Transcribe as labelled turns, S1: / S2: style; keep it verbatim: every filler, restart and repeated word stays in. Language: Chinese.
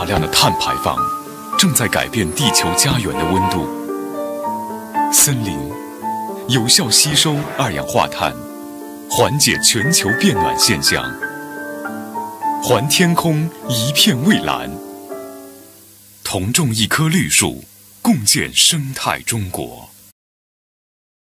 S1: 量的碳排放正在改变地球家园的温度。森林有效吸收二氧化碳，缓解全球变暖现象，还天空一片蔚蓝。同种一棵绿树，共建生态中国。